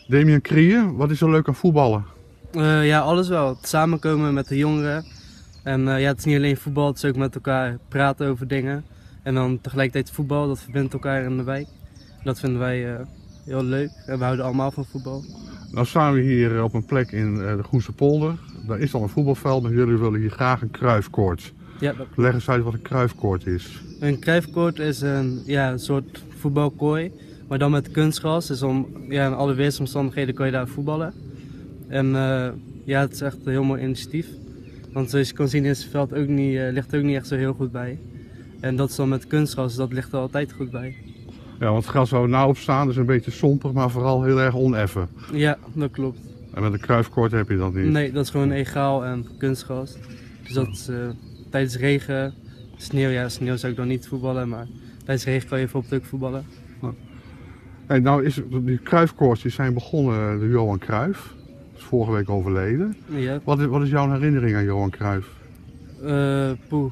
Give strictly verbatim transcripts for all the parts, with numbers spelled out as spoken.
Damian Krieën, wat is er leuk aan voetballen? Uh, ja, alles wel. Het samenkomen met de jongeren. En uh, ja, het is niet alleen voetbal, het is ook met elkaar praten over dingen. En dan tegelijkertijd voetbal, dat verbindt elkaar in de wijk. Dat vinden wij uh, heel leuk en we houden allemaal van voetbal. Nou staan we hier op een plek in uh, de Groense Polder. Daar is al een voetbalveld, maar jullie willen hier graag een kruifkoord. Ja, dat Leg eens uit wat een kruifkoord is. Een kruifkoord is een, ja, een soort voetbalkooi, maar dan met kunstgras. Dus om, ja, in alle weersomstandigheden kan je daar voetballen. En uh, ja, het is echt een heel mooi initiatief. Want zoals je kan zien is het veld ook niet, uh, ligt er ook niet echt zo heel goed bij. En dat is dan met kunstgras, dat ligt er altijd goed bij. Ja, want het gras waar we nou op staan is een beetje sompig, maar vooral heel erg oneffen. Ja, dat klopt. En met een kruifkoord heb je dat niet? Nee, dat is gewoon egaal en kunstgras. Dus dat is, uh, tijdens regen, sneeuw, ja sneeuw zou ik dan niet voetballen, maar tijdens regen kan je bijvoorbeeld ook voetballen. Ja. Hey, nou is, die kruifkoords die zijn begonnen door Johan Cruijff. Is vorige week overleden. Ja. Wat is, wat is jouw herinnering aan Johan Cruijff? Uh, poeh.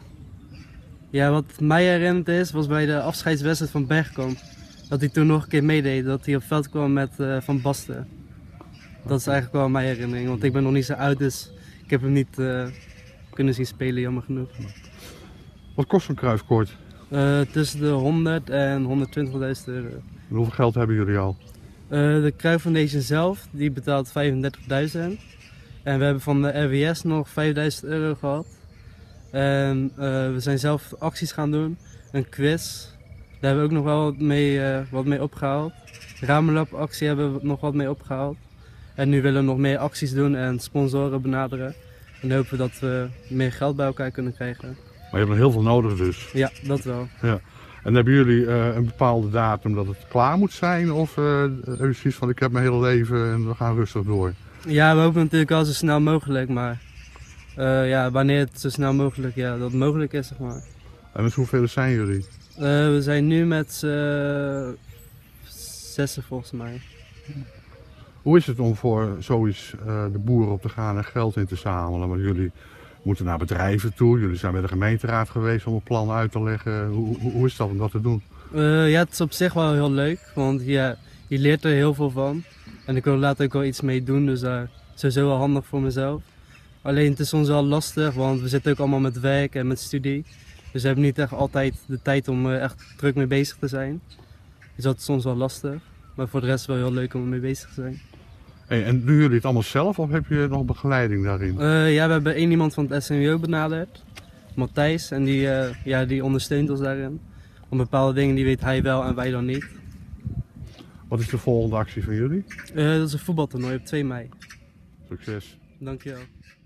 Ja, wat mij herinnerd is, was bij de afscheidswedstrijd van Bergkamp. Dat hij toen nog een keer meedeed, dat hij op veld kwam met uh, Van Basten. Dat is eigenlijk wel mijn herinnering, want ik ben nog niet zo oud, dus ik heb hem niet uh, kunnen zien spelen, jammer genoeg. Wat kost zo'n kruifkoord? Uh, tussen de honderd en honderdtwintigduizend euro. En hoeveel geld hebben jullie al? Uh, de Cruijff Foundation zelf, die betaalt vijfendertigduizend. En we hebben van de R W S nog vijfduizend euro gehad. En uh, we zijn zelf acties gaan doen, een quiz. Daar hebben we ook nog wel wat mee, uh, wat mee opgehaald. Ramelab actie hebben we nog wat mee opgehaald. En nu willen we nog meer acties doen en sponsoren benaderen. En hopen we dat we meer geld bij elkaar kunnen krijgen. Maar je hebt nog heel veel nodig dus? Ja, dat wel. Ja. En hebben jullie uh, een bepaalde datum dat het klaar moet zijn? Of uh, hebben je zoiets van ik heb mijn hele leven en we gaan rustig door? Ja, we hopen natuurlijk al zo snel mogelijk, maar uh, ja, wanneer het zo snel mogelijk ja, dat mogelijk is, zeg maar. En met hoeveel zijn jullie? Uh, we zijn nu met uh, zessen volgens mij. Hoe is het om voor zoiets uh, de boeren op te gaan en geld in te zamelen? Want jullie moeten naar bedrijven toe, jullie zijn bij de gemeenteraad geweest om een plan uit te leggen. Hoe, hoe, hoe is dat om dat te doen? Uh, ja, het is op zich wel heel leuk, want ja, je leert er heel veel van. En ik wil er later ook wel iets mee doen, dus dat is sowieso wel handig voor mezelf. Alleen het is soms wel lastig, want we zitten ook allemaal met werk en met studie. Dus we hebben niet echt altijd de tijd om er echt druk mee bezig te zijn. Dus dat is soms wel lastig, maar voor de rest wel heel leuk om ermee bezig te zijn. Hey, en doen jullie het allemaal zelf of heb je nog begeleiding daarin? Uh, ja, we hebben één iemand van het S M J O benaderd, Matthijs, en die, uh, ja, die ondersteunt ons daarin. Om bepaalde dingen die weet hij wel en wij dan niet. Wat is de volgende actie van jullie? Uh, dat is een voetbaltoernooi op twee mei. Succes! Dankjewel.